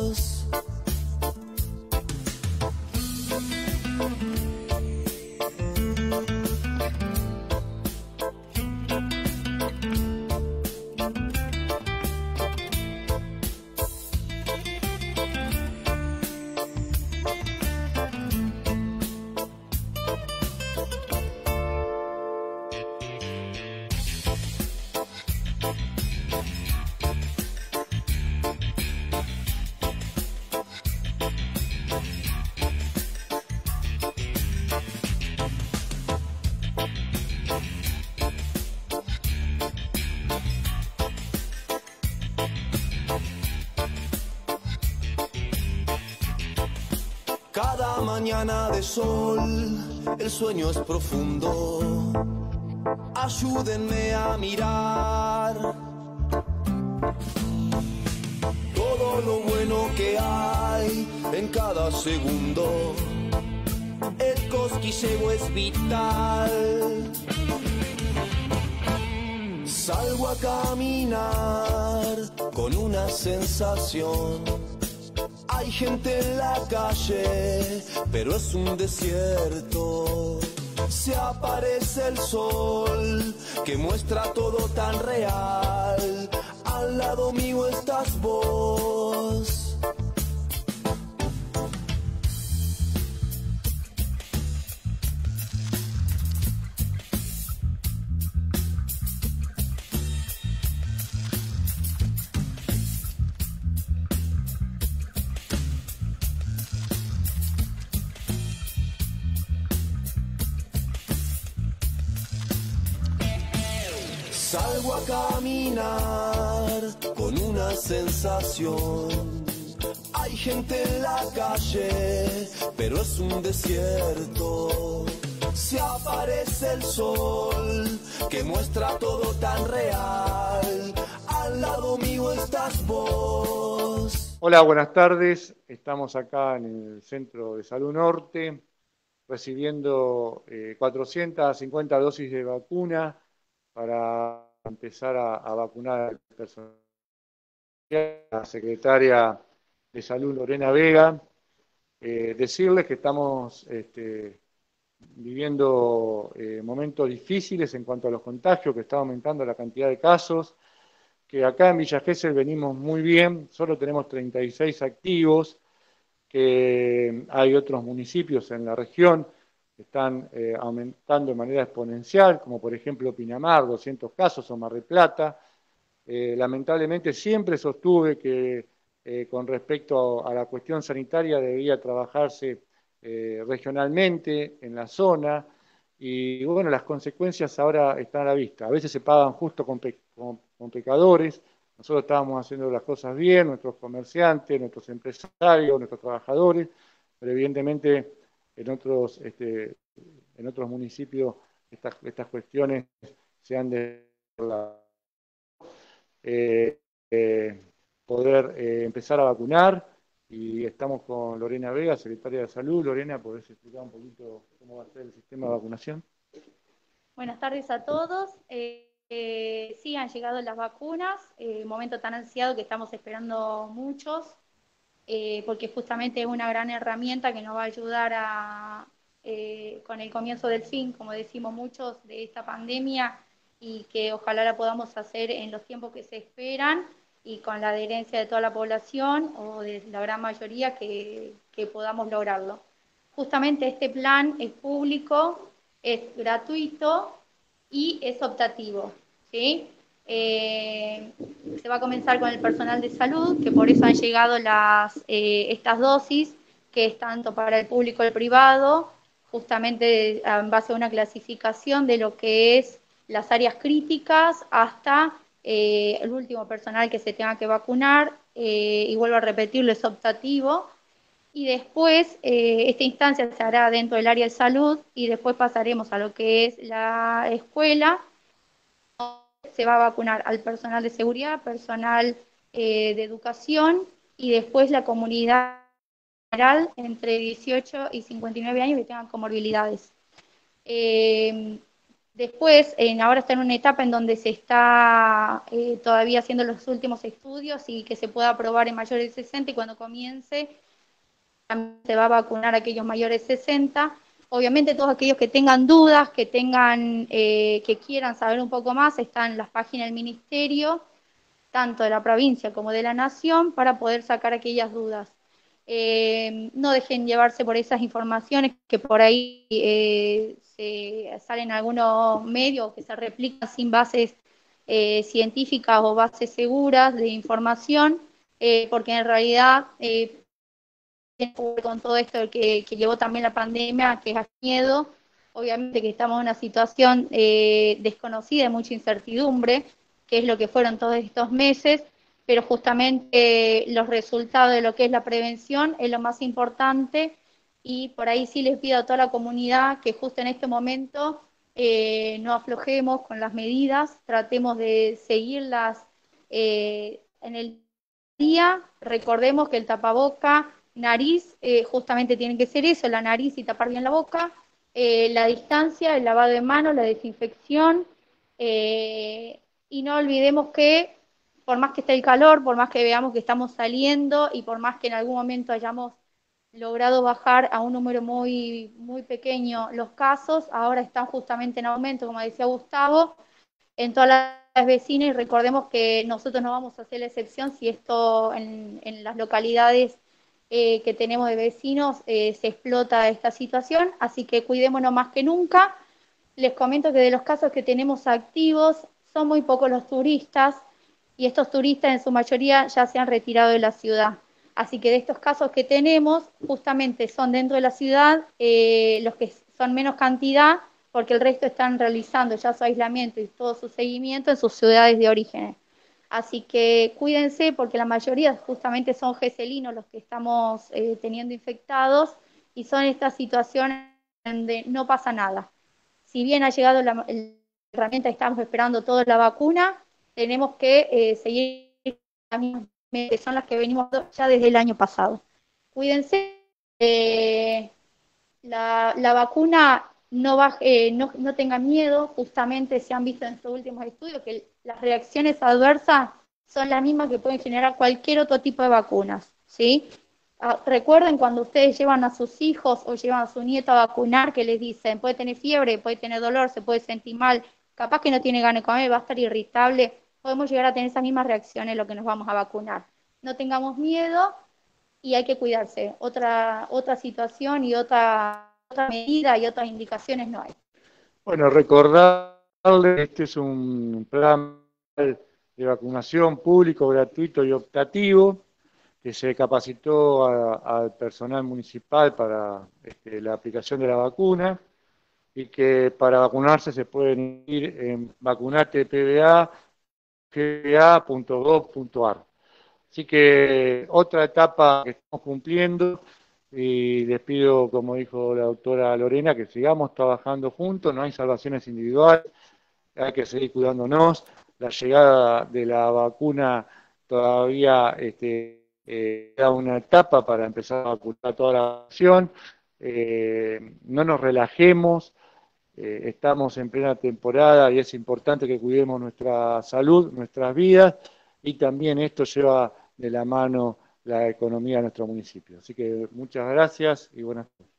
Cada mañana de sol, el sueño es profundo. Ayúdenme a mirar todo lo bueno que hay en cada segundo. El cosquilleo es vital. Salgo a caminar con una sensación. Hay gente en la calle, pero es un desierto. Se aparece el sol, que muestra todo tan real. Al lado mío estás vos. Salgo a caminar con una sensación. Hay gente en la calle, pero es un desierto. Se aparece el sol, que muestra todo tan real. Al lado mío estás vos. Hola, buenas tardes. Estamos acá en el Centro de Salud Norte, recibiendo 450 dosis de vacuna para empezar a vacunar al personal. La secretaria de Salud, Lorena Vega, decirles que estamos viviendo momentos difíciles en cuanto a los contagios, que está aumentando la cantidad de casos, que acá en Villa Gesell venimos muy bien, solo tenemos 36 activos, que hay otros municipios en la región que están aumentando de manera exponencial, como por ejemplo Pinamar, 200 casos, o Mar del Plata. Lamentablemente siempre sostuve que con respecto a la cuestión sanitaria debía trabajarse regionalmente en la zona, y bueno, las consecuencias ahora están a la vista. A veces se pagan justo con pecadores. Nosotros estábamos haciendo las cosas bien, nuestros comerciantes, nuestros empresarios, nuestros trabajadores, pero evidentemente en otros municipios estas cuestiones se han desarrollado. Poder empezar a vacunar, y estamos con Lorena Vega, secretaria de Salud. Lorena, ¿podés explicar un poquito cómo va a ser el sistema de vacunación? Buenas tardes a todos. Sí, han llegado las vacunas, momento tan ansiado que estamos esperando muchos, porque justamente es una gran herramienta que nos va a ayudar con el comienzo del fin, como decimos muchos, de esta pandemia, y que ojalá la podamos hacer en los tiempos que se esperan y con la adherencia de toda la población o de la gran mayoría que podamos lograrlo. Justamente este plan es público, es gratuito y es optativo, ¿sí? Se va a comenzar con el personal de salud, que por eso han llegado estas dosis, que es tanto para el público y el privado, justamente en base a una clasificación de lo que es las áreas críticas hasta el último personal que se tenga que vacunar, y vuelvo a repetirlo, es optativo. Y después esta instancia se hará dentro del área de salud, y después pasaremos a lo que es la escuela. Se va a vacunar al personal de seguridad, personal de educación, y después la comunidad general entre 18 y 59 años que tengan comorbilidades. Después, ahora está en una etapa en donde se está todavía haciendo los últimos estudios y que se pueda aprobar en mayores de 60 y cuando comience también se va a vacunar a aquellos mayores de 60. Obviamente todos aquellos que tengan dudas, que tengan, que quieran saber un poco más, están en las páginas del Ministerio, tanto de la provincia como de la Nación, para poder sacar aquellas dudas. No dejen llevarse por esas informaciones que por ahí se salen algunos medios que se replican sin bases científicas o bases seguras de información, porque en realidad con todo esto que llevó también la pandemia, que es el miedo, obviamente que estamos en una situación desconocida, de mucha incertidumbre, que es lo que fueron todos estos meses, pero justamente los resultados de lo que es la prevención es lo más importante y por ahí sí les pido a toda la comunidad que justo en este momento no aflojemos con las medidas, tratemos de seguirlas en el día, recordemos que el tapaboca, nariz, justamente tiene que ser eso, la nariz y tapar bien la boca, la distancia, el lavado de manos, la desinfección, y no olvidemos que por más que esté el calor, por más que veamos que estamos saliendo y por más que en algún momento hayamos logrado bajar a un número muy, muy pequeño los casos, ahora están justamente en aumento, como decía Gustavo, en todas las vecinas y recordemos que nosotros no vamos a hacer la excepción si esto en las localidades que tenemos de vecinos se explota esta situación, así que cuidémonos más que nunca. Les comento que de los casos que tenemos activos son muy pocos los turistas y estos turistas en su mayoría ya se han retirado de la ciudad. Así que de estos casos que tenemos, justamente son dentro de la ciudad los que son menos cantidad, porque el resto están realizando ya su aislamiento y todo su seguimiento en sus ciudades de origen. Así que cuídense porque la mayoría justamente son geselinos los que estamos teniendo infectados y son estas situaciones donde no pasa nada. Si bien ha llegado la herramienta, estamos esperando toda la vacuna, tenemos que seguir las mismas medidas, que son las que venimos ya desde el año pasado. Cuídense, la vacuna no tengan miedo, justamente se han visto en estos últimos estudios que las reacciones adversas son las mismas que pueden generar cualquier otro tipo de vacunas, ¿sí? Recuerden cuando ustedes llevan a sus hijos o llevan a su nieto a vacunar que les dicen, puede tener fiebre, puede tener dolor, se puede sentir mal, capaz que no tiene ganas de comer, va a estar irritable, podemos llegar a tener esas mismas reacciones lo que nos vamos a vacunar. No tengamos miedo y hay que cuidarse. Otra situación y otra medida y otras indicaciones no hay. Bueno, recordarles, este es un plan de vacunación público, gratuito y optativo, que se capacitó al personal municipal para la aplicación de la vacuna y que para vacunarse se pueden ir en vacunatepba.gov.ar. Así que otra etapa que estamos cumpliendo y les pido, como dijo la doctora Lorena, que sigamos trabajando juntos, no hay salvaciones individuales, hay que seguir cuidándonos. La llegada de la vacuna todavía da una etapa para empezar a vacunar toda la nación. No nos relajemos, estamos en plena temporada y es importante que cuidemos nuestra salud, nuestras vidas, y también esto lleva de la mano la economía de nuestro municipio. Así que muchas gracias y buenas noches.